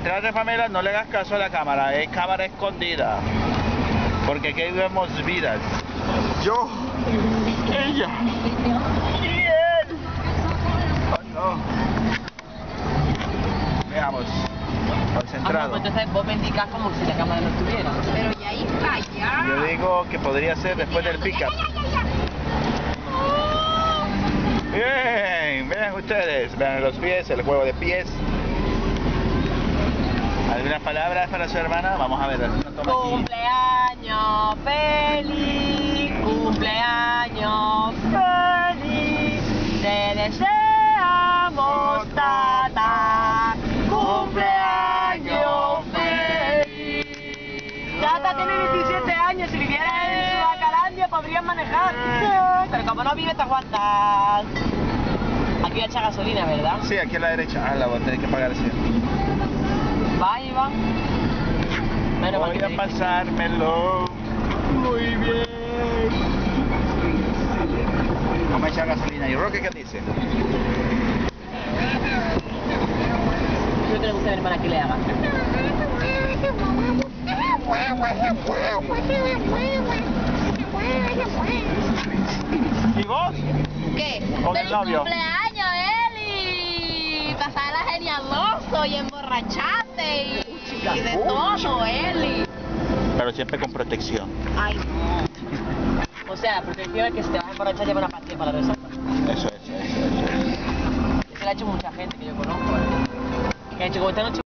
Trate, Pamela, no le hagas caso a la cámara, es cámara escondida. Porque aquí vemos vidas. Yo, ella y él. Oh no. Veamos. Concentrado. Pues entonces vos me indicas como si la cámara no estuviera. Pero ya está, ya. Yo digo que podría ser después del pick-up. Bien, vean ustedes, vean los pies, el juego de pies. ¿Algunas palabras para su hermana? Vamos a ver. Cumpleaños feliz, cumpleaños feliz, te deseamos, Tata, cumpleaños feliz. Tata tiene 17 años, si viviera en Suacalandia podrían manejar, pero como no vive te aguantas. Aquí voy a echar gasolina, ¿verdad? Sí, aquí a la derecha. Ah, la voy a tener que pagar así. Va, Iván. Bueno, Voy a pasármelo muy bien. Vamos a echar gasolina. ¿Y Roque qué dice? Yo que le gusta a mi hermana que le haga. ¿Y vos? ¿Qué? Con el ¡Feliz novio. cumpleaños, Eli! Pasarla genialoso y emborrachate y de todo, Eli. Pero siempre con protección. Ay, no. O sea, protección es que si te vas a emborrachar lleva una pastilla para la resaca. Eso. Eso lo ha hecho mucha gente que yo conozco. Que ha hecho como esta noche.